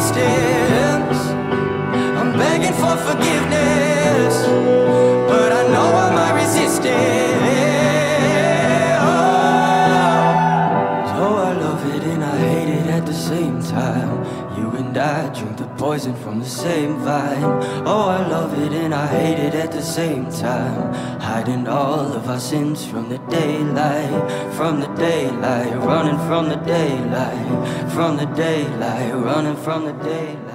distance. I'm begging for forgiveness, but I know I might resist it. So I love it and I hate it at the same time. You and I drink the poison from the same vine. Oh, I love it and I hate it at the same time. Hiding all of our sins from the daylight, from the daylight, running from the daylight, from the daylight, running from the daylight.